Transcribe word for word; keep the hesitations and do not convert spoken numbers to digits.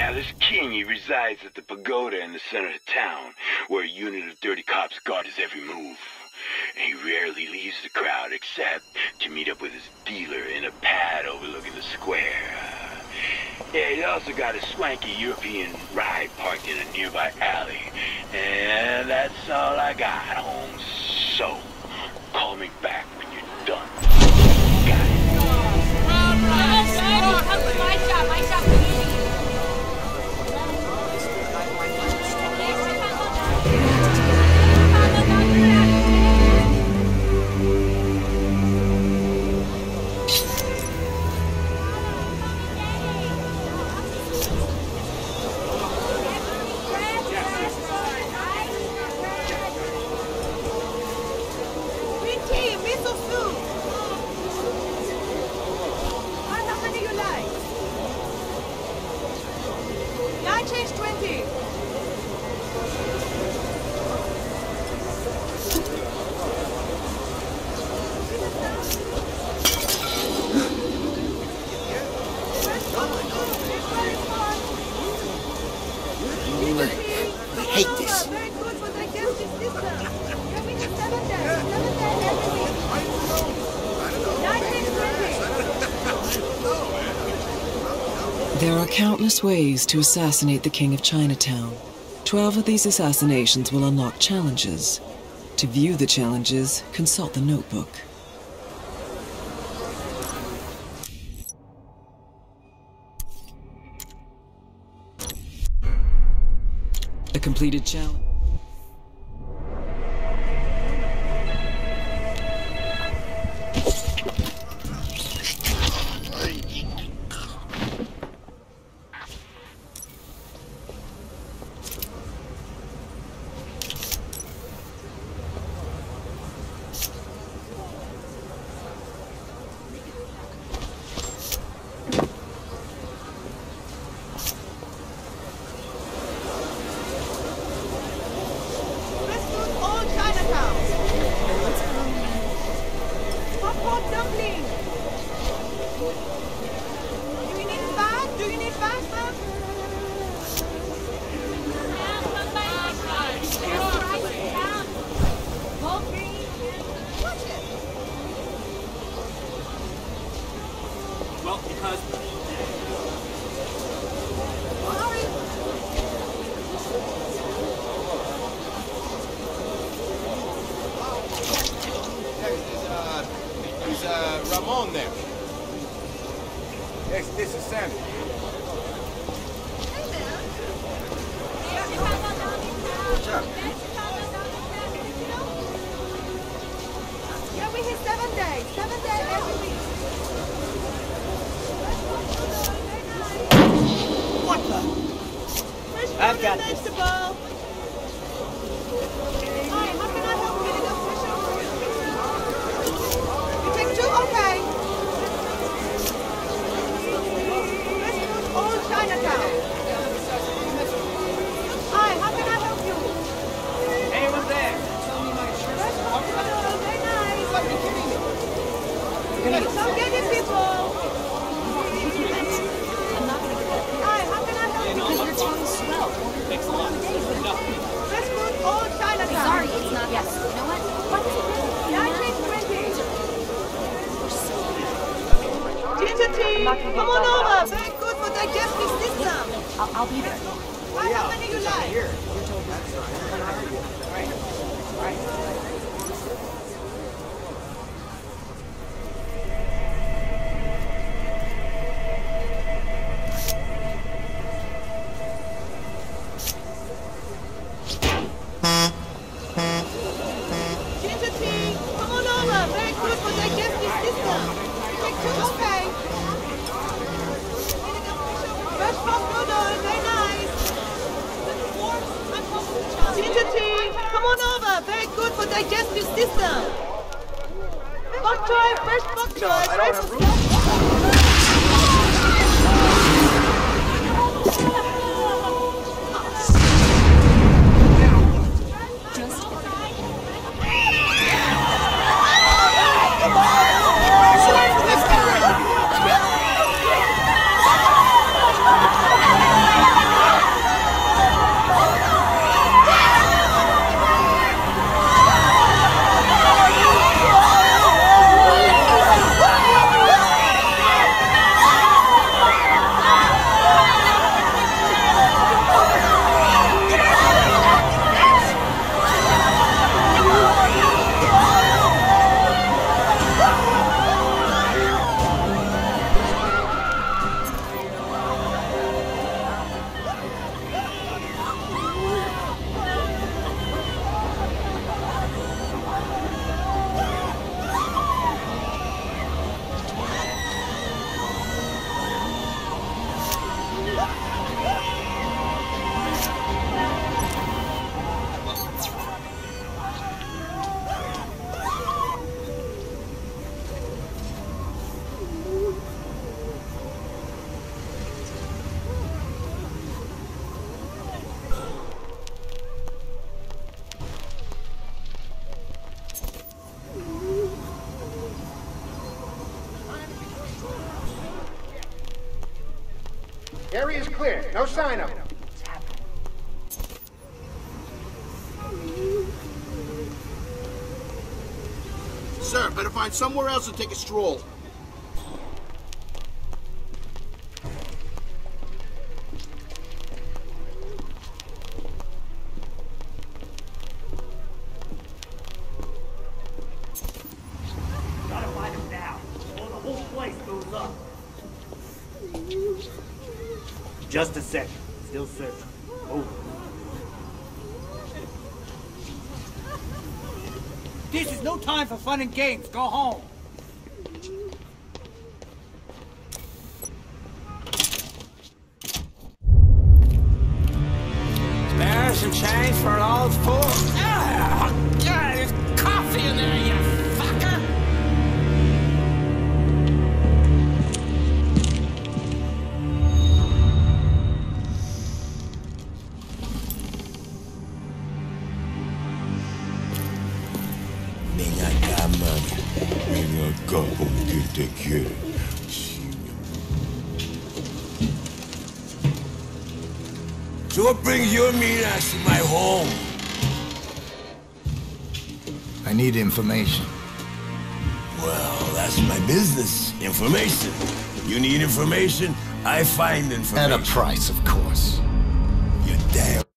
Now, this king, he resides at the pagoda in the center of town, where a unit of dirty cops guard his every move. And he rarely leaves the crowd except to meet up with his dealer in a pad overlooking the square. Yeah, he's also got a swanky European ride parked in a nearby alley. And that's all I got, Holmes. So, call me back when you're done. Got it. My shot, my shot. There are countless ways to assassinate the King of Chinatown. Twelve of these assassinations will unlock challenges. To view the challenges, consult the notebook. A completed challenge. I've got this. You take two? Okay. Old Chinatown. Hi, how can I help you? Anyone there? Very nice. Are you kidding me? Come get it, people. Hi, how can I help you? Because your tongue's swell. Thanks a lot. No. Let's go to Old Chinatown. Sorry, it's not. Yes. You know what? What is it? nineteen twenty. Ginger tea, come on over. Very good for digestive system. I'll, I'll be there. Hi, how many you like? Here. That's right. Right. Right. Ginger tea, come on over. Very good for digestive system. Take two, okay. Fresh pork noodles, very nice. Ginger tea, come on over. Very good for digestive system. Bok choy, fresh bok choy. I don't have room. Come on! Area's clear. No sign of him. Sir, better find somewhere else to take a stroll. Gotta find him now, or the whole place goes up. Just a second. Still searching. Over. This is no time for fun and games. Go home. Spare some change for an old fool? Ah, yeah, there's coffee in there, you fucker! Minha cama, minha cama, que te quero. So what brings your mean ass to my home? I need information. Well, that's my business. Information. You need information, I find information. At a price, of course. You're damn